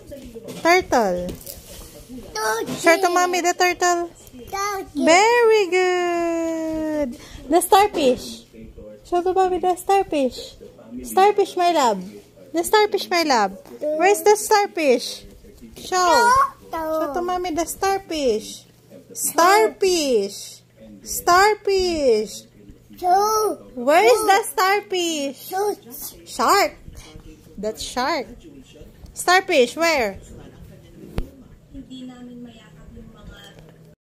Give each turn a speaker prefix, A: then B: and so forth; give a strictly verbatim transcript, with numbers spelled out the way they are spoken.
A: Turtle. Show to mommy the turtle. Very good. The starfish. Show to mommy the starfish. Starfish, my love. The starfish, my love. Where's the starfish? Show. Show to mommy the starfish. Starfish. Starfish. Where is the starfish? Shark. That's shark. Starfish, where?